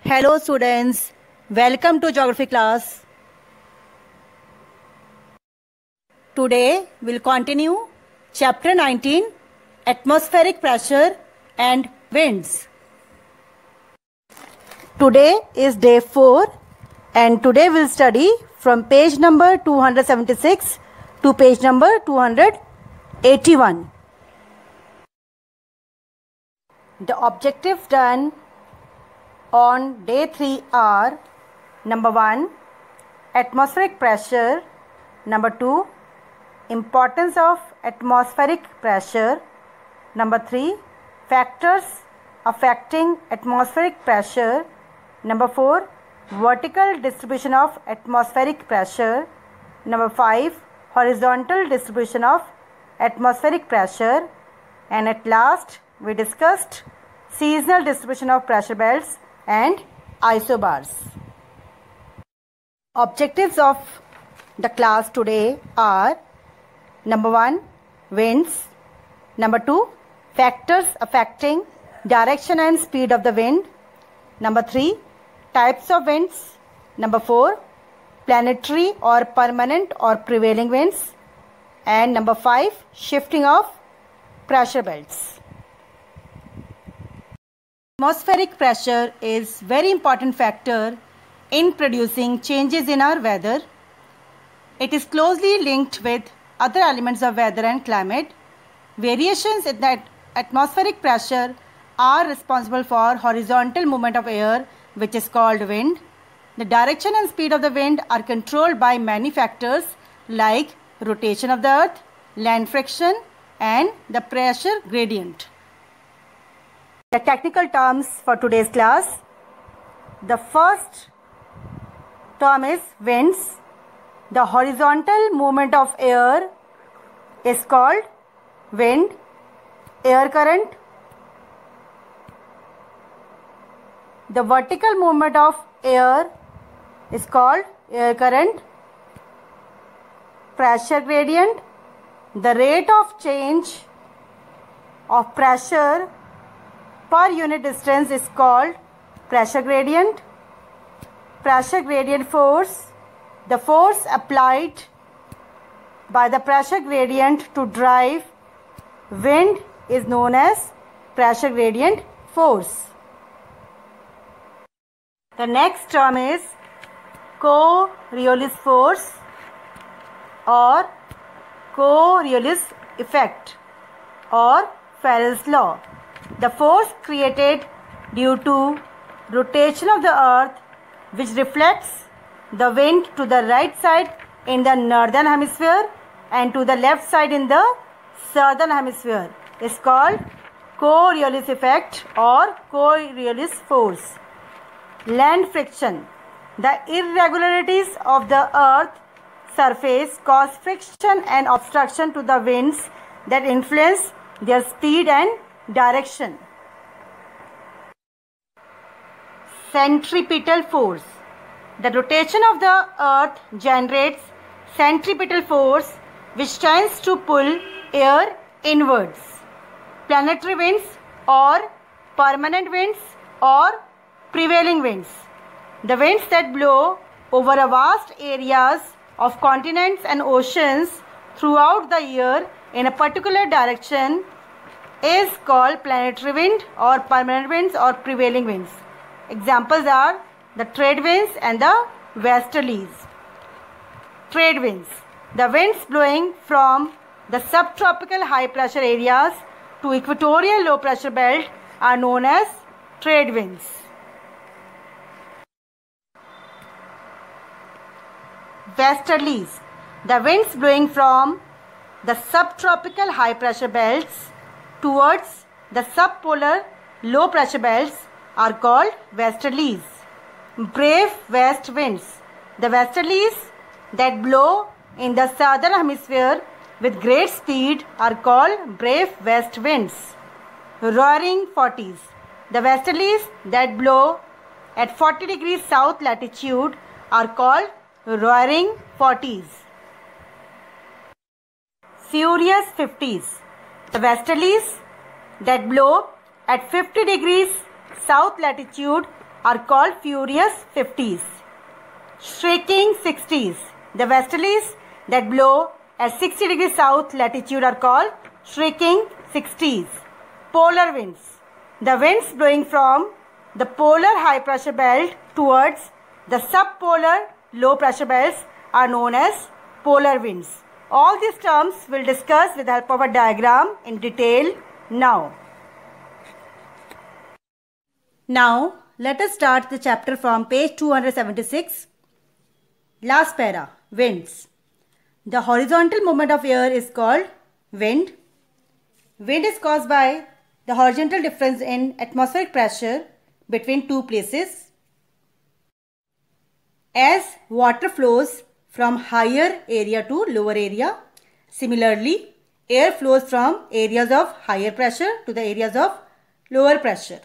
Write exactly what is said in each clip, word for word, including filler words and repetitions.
Hello students, welcome to geography class. Today we'll continue chapter nineteen, atmospheric pressure and winds. Today is day four and today we'll study from page number two hundred seventy-six to page number two hundred eighty-one. The objectives done on day three are: number one, atmospheric pressure; number two, importance of atmospheric pressure; number three, factors affecting atmospheric pressure; number four, vertical distribution of atmospheric pressure; number five, horizontal distribution of atmospheric pressure; and at last we discussed seasonal distribution of pressure belts and isobars. Objectives of the class today are: number one, winds; number two, factors affecting direction and speed of the wind; number three, types of winds; number four, planetary or permanent or prevailing winds; and number five, shifting of pressure belts. Atmospheric pressure is very important factor in producing changes in our weather. It is closely linked with other elements of weather and climate. Variations in that atmospheric pressure are responsible for horizontal movement of air, which is called wind. The direction and speed of the wind are controlled by many factors like rotation of the earth, land friction, and the pressure gradient. The technical terms for today's class. The first term is winds. The horizontal movement of air is called wind. Air current. The vertical movement of air is called air current. Pressure gradient. The rate of change of pressure per unit distance is called pressure gradient. Pressure gradient force. The force applied by the pressure gradient to drive wind is known as pressure gradient force. The next term is Coriolis force or Coriolis effect or Farrell's law. The force created due to rotation of the earth which reflects the wind to the right side in the northern hemisphere and to the left side in the southern hemisphere is called Coriolis effect or Coriolis force. Land friction. The irregularities of the earth surface cause friction and obstruction to the winds that influence their speed and direction. Centripetal force. The rotation of the earth generates centripetal force which tends to pull air inwards. Planetary winds or permanent winds or prevailing winds. The winds that blow over a vast areas of continents and oceans throughout the year in a particular direction is called planetary wind or permanent winds or prevailing winds. Examples are the trade winds and the westerlies. Trade winds. The winds blowing from the subtropical high pressure areas to equatorial low pressure belt are known as trade winds. Westerlies. The winds blowing from the subtropical high pressure belts towards the subpolar low pressure belts are called westerlies. Brave west winds. The westerlies that blow in the southern hemisphere with great speed are called brave west winds. Roaring forties. The westerlies that blow at forty degrees south latitude are called roaring forties. Furious fifties. The westerlies that blow at fifty degrees south latitude are called furious fifties. Shrieking sixties. The westerlies that blow at sixty degrees south latitude are called shrieking sixties. Polar winds. The winds blowing from the polar high pressure belt towards the subpolar low pressure belts are known as polar winds. All these terms we'll discuss with the help of a diagram in detail now. Now, let us start the chapter from page two hundred seventy-six. Last para, winds. The horizontal movement of air is called wind. Wind is caused by the horizontal difference in atmospheric pressure between two places. As water flows from higher area to lower area, similarly, air flows from areas of higher pressure to the areas of lower pressure.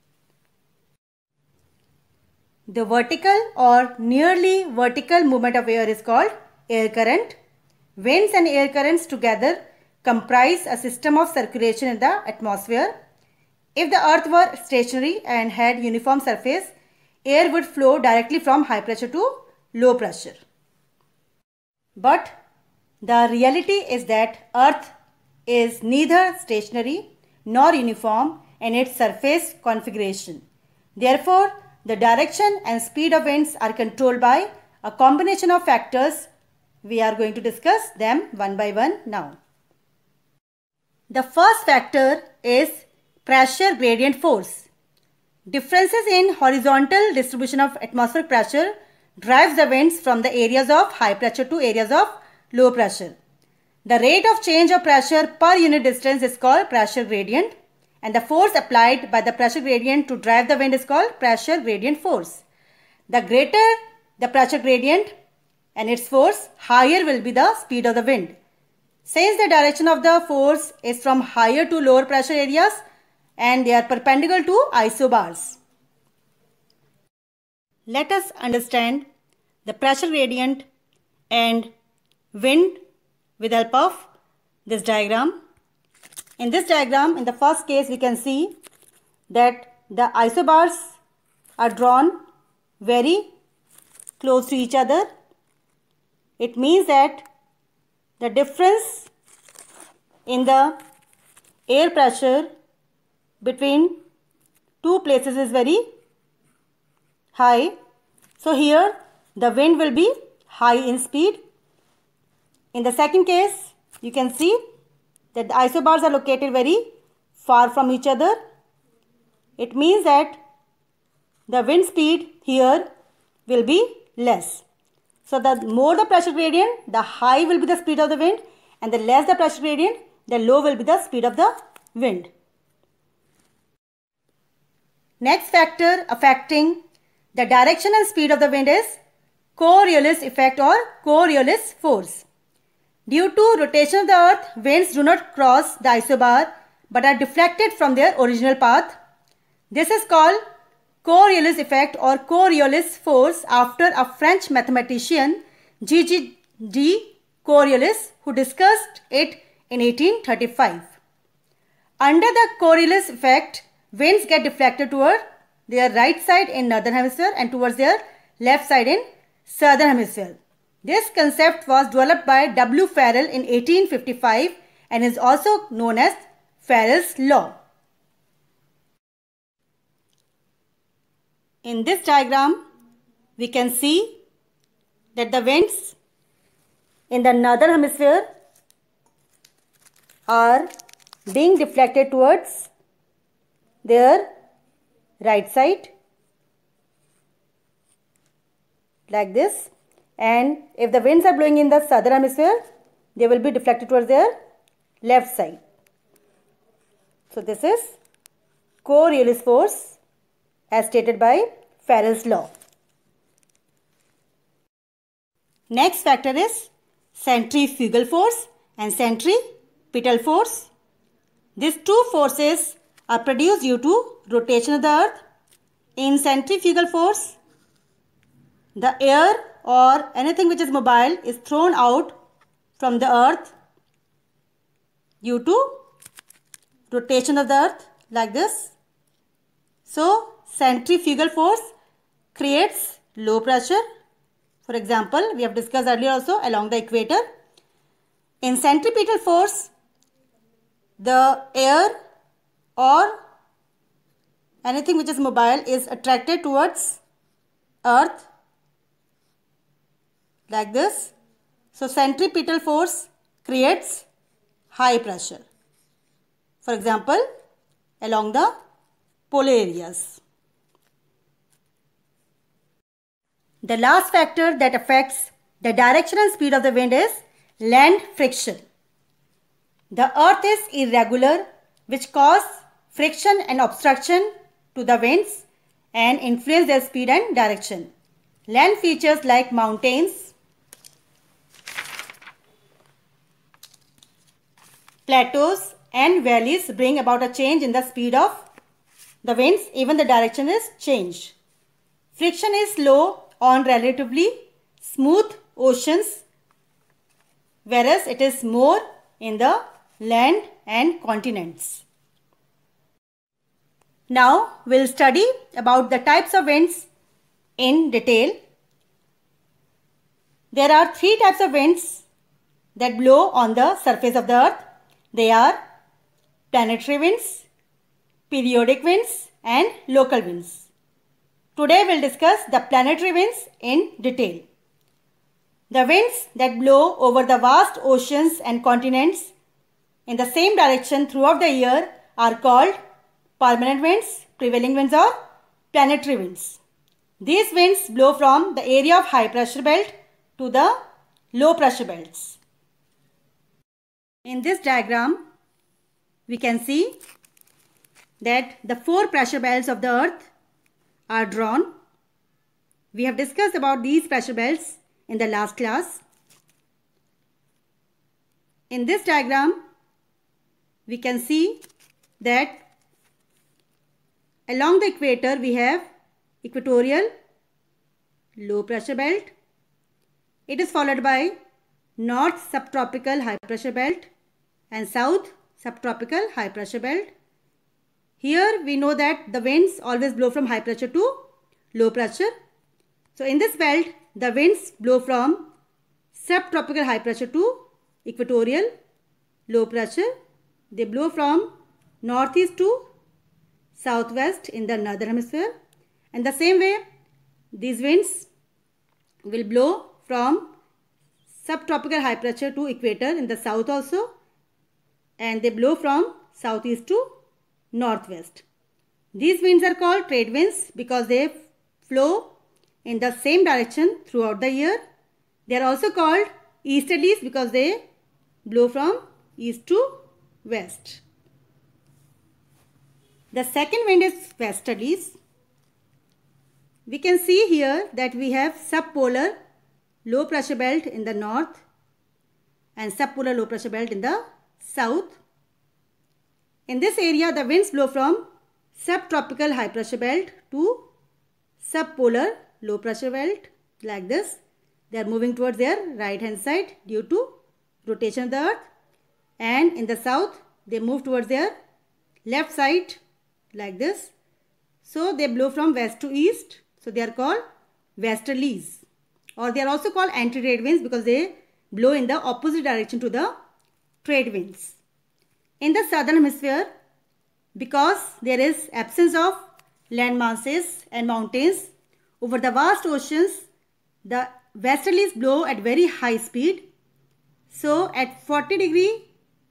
The vertical or nearly vertical movement of air is called air current. Winds and air currents together comprise a system of circulation in the atmosphere. If the earth were stationary and had uniform surface, air would flow directly from high pressure to low pressure. But the reality is that earth is neither stationary nor uniform in its surface configuration. Therefore, the direction and speed of winds are controlled by a combination of factors. We are going to discuss them one by one now. The first factor is pressure gradient force. Differences in horizontal distribution of atmospheric pressure drives the winds from the areas of high pressure to areas of low pressure. The rate of change of pressure per unit distance is called pressure gradient, and the force applied by the pressure gradient to drive the wind is called pressure gradient force. The greater the pressure gradient and its force, higher will be the speed of the wind. Since the direction of the force is from higher to lower pressure areas and they are perpendicular to isobars. Let us understand the pressure gradient and wind with the help of this diagram. In this diagram, in the first case, we can see that the isobars are drawn very close to each other. It means that the difference in the air pressure between two places is very high. So here the wind will be high in speed. In the second case, you can see that the isobars are located very far from each other. It means that the wind speed here will be less. So the more the pressure gradient, the high will be the speed of the wind, and the less the pressure gradient, the low will be the speed of the wind. Next factor affecting the direction and speed of the wind is Coriolis effect or Coriolis force. Due to rotation of the earth, winds do not cross the isobar but are deflected from their original path. This is called Coriolis effect or Coriolis force after a French mathematician G G de Coriolis, who discussed it in eighteen thirty-five. Under the Coriolis effect, winds get deflected toward their right side in northern hemisphere and towards their left side in southern hemisphere. This concept was developed by W. Farrell in eighteen fifty-five and is also known as Farrell's law. In this diagram, we can see that the winds in the northern hemisphere are being deflected towards their right side like this, and if the winds are blowing in the southern hemisphere, they will be deflected towards their left side. So this is Coriolis force as stated by Farrell's law. Next factor is centrifugal force and centripetal force. These two forces are produced due to rotation of the earth. In centrifugal force, the air or anything which is mobile is thrown out from the earth due to rotation of the earth like this. So centrifugal force creates low pressure. For example, we have discussed earlier also along the equator. In centripetal force, the air or anything which is mobile is attracted towards earth like this. So centripetal force creates high pressure. For example, along the polar areas. The last factor that affects the direction and speed of the wind is land friction. The earth is irregular, which cause friction and obstruction to the winds and influence their speed and direction. Land features like mountains, plateaus and valleys bring about a change in the speed of the winds, even the direction is changed. Friction is low on relatively smooth oceans, whereas it is more in the land and continents. Now we'll study about the types of winds in detail. There are three types of winds that blow on the surface of the earth. They are planetary winds, periodic winds and local winds. Today we'll discuss the planetary winds in detail. The winds that blow over the vast oceans and continents in the same direction throughout the year are called permanent winds, prevailing winds or planetary winds. These winds blow from the area of high pressure belt to the low pressure belts. In this diagram, we can see that the four pressure belts of the earth are drawn. We have discussed about these pressure belts in the last class. In this diagram, we can see that along the equator we have equatorial low pressure belt. It is followed by north subtropical high pressure belt and south subtropical high pressure belt. Here we know that the winds always blow from high pressure to low pressure. So in this belt, the winds blow from subtropical high pressure to equatorial low pressure. They blow from northeast to southwest in the northern hemisphere. And the same way, these winds will blow from subtropical high pressure to equator in the south also. And they blow from southeast to northwest. These winds are called trade winds because they flow in the same direction throughout the year. They are also called easterlies because they blow from east to west. The second wind is westerlies. We can see here that we have subpolar low pressure belt in the north and subpolar low pressure belt in the south. In this area, the winds blow from subtropical high pressure belt to subpolar low pressure belt like this. They are moving towards their right hand side due to rotation of the earth. And in the south, they move towards their left side like this. So they blow from west to east. So they are called westerlies, or they are also called anti-trade winds because they blow in the opposite direction to the trade winds. In the southern hemisphere, because there is absence of land masses and mountains over the vast oceans, the westerlies blow at very high speed. So at forty degree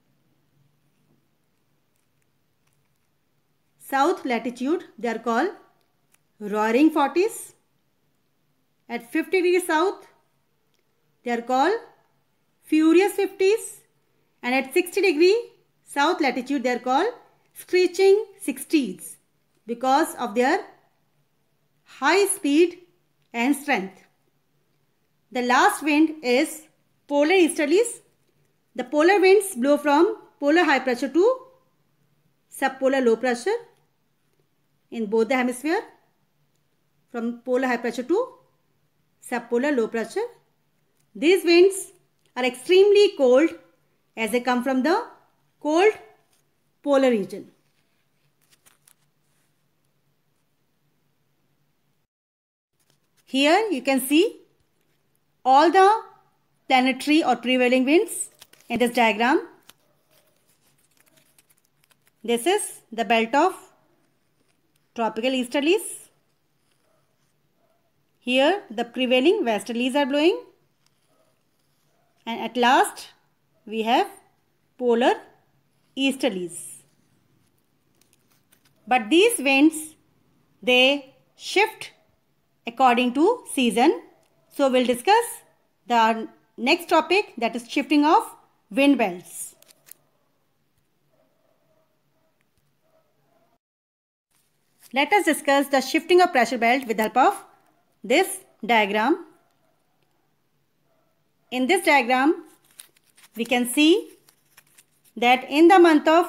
south latitude, they are called roaring forties. At fifty degrees south, they are called furious fifties. And at sixty degree south latitude, they are called screeching sixties because of their high speed and strength. The last wind is polar easterlies. The polar winds blow from polar high pressure to subpolar low pressure in both the hemisphere, from polar high pressure to subpolar low pressure. These winds are extremely cold as they come from the cold polar region. Here you can see all the planetary or prevailing winds in this diagram. This is the belt of tropical easterlies. Here the prevailing westerlies are blowing. And at last we have polar easterlies. But these winds, they shift according to season. So we'll discuss the next topic, that is shifting of wind belts. Let us discuss the shifting of pressure belt with the help of this diagram. In this diagram, we can see that in the month of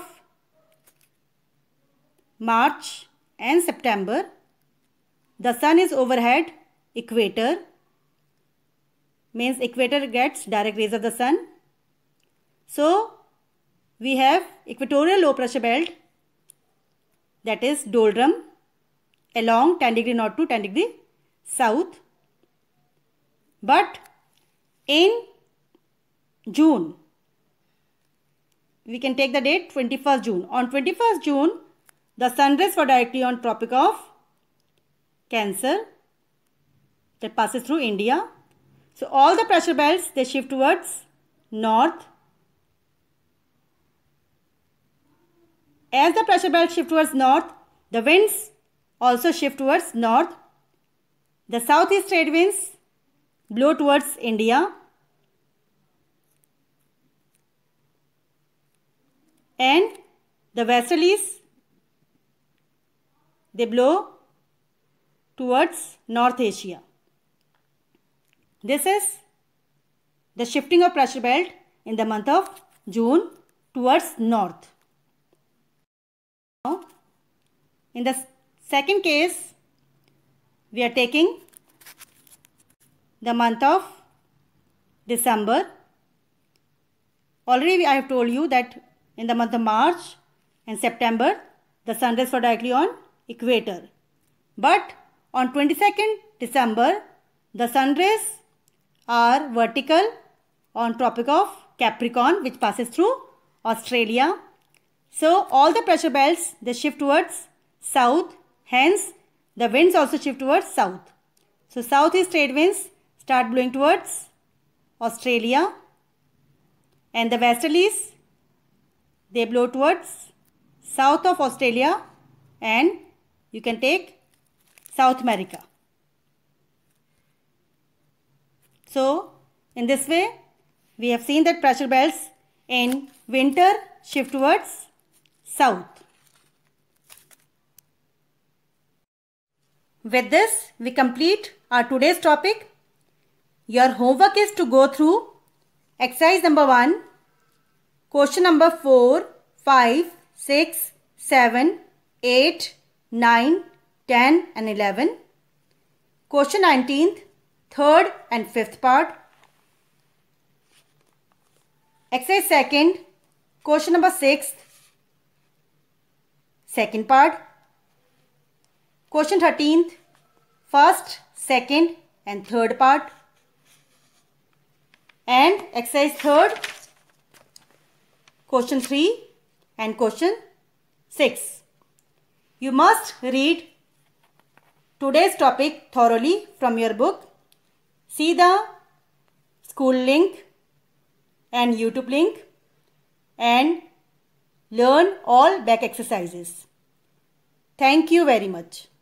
March and September, the sun is overhead equator, means equator gets direct rays of the sun. So we have equatorial low pressure belt, that is doldrum, along ten degree north to ten degree south. But in June, we can take the date twenty-first June. On twenty-first June, the sun rays were directly on Tropic of Cancer that passes through India. So all the pressure belts, they shift towards north. As the pressure belts shift towards north, the winds also shift towards north. The southeast trade winds blow towards India. And the westerlies, they blow towards North Asia. This is the shifting of pressure belt in the month of June towards north. Now, in the second case, we are taking the month of December. Already I have told you that in the month of March and September, the sun rays were directly on equator. But on twenty-second December, the sun rays are vertical on Tropic of Capricorn, which passes through Australia. So all the pressure belts, they shift towards south. Hence, the winds also shift towards south. So southeast trade winds start blowing towards Australia. And the westerlies, they blow towards south of Australia, and you can take South America. So in this way, we have seen that pressure belts in winter shift towards south. With this, we complete our today's topic. Your homework is to go through exercise number one, question number four, five, six, seven, eight, nine, ten and eleven. Question nineteenth, third and fifth part. Exercise second, question number six, second part. Question thirteenth, first, second and third part. And exercise third, question three and question six. You must read today's topic thoroughly from your book. See the school link and YouTube link and learn all back exercises. Thank you very much.